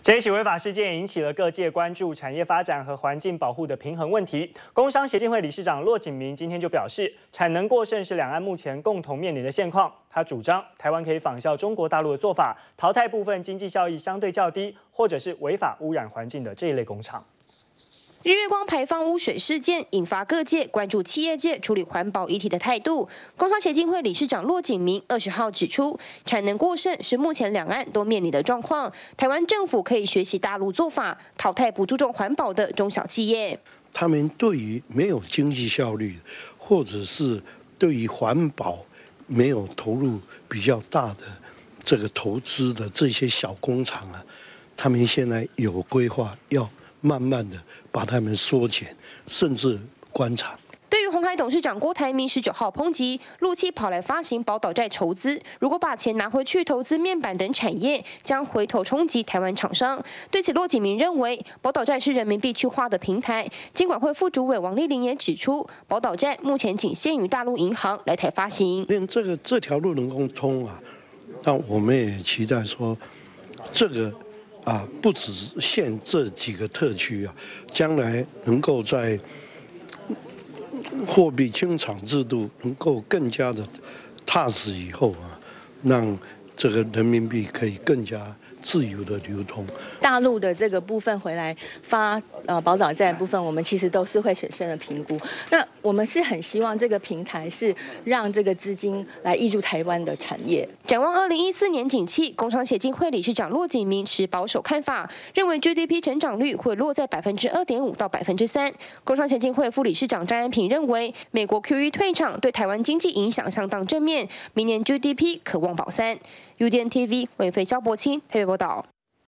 这一起违法事件引起了各界关注产业发展和环境保护的平衡问题。工商协进会理事长骆景明今天就表示，产能过剩是两岸目前共同面临的现况。他主张台湾可以仿效中国大陆的做法，淘汰部分经济效益相对较低，或者是违法污染环境的这一类工厂。 日月光排放污水事件引发各界关注企业界处理环保议题的态度。工商协进会理事长骆景明20号指出，产能过剩是目前两岸都面临的状况。台湾政府可以学习大陆做法，淘汰不注重环保的中小企业。 他们对于没有经济效率，或者是对于环保没有投入比较大的这个投资的这些小工厂啊，他们现在有规划要慢慢的。 把他们缩减，甚至关厂。 对于鸿海董事长郭台铭19号抨击陆企跑来发行宝岛债筹资，如果把钱拿回去投资面板等产业，将回头冲击台湾厂商。对此，骆景明认为宝岛债是人民币去化的平台。金管会副主委王丽玲也指出，宝岛债目前仅限于大陆银行来台发行。 连这条路能够通啊，那我们也期待说这个。 不只限这几个特区啊，将来能够在货币清偿制度能够更加的踏实以后啊，让这个人民币可以更加自由的流通。 大陆的这个部分回来发宝岛债的部分，我们其实都是会审慎的评估。那我们是很希望这个平台是让这个资金来挹注台湾的产业。 展望2014年景气，工商协进会理事长骆景明持保守看法，认为 GDP 成长率会落在2.5%到3%。工商协进会副理事长张安平认为，美国 QE 退场对台湾经济影响相当正面，明年 GDP 可望保3。UDN TV 魏飞、肖伯清台北报道。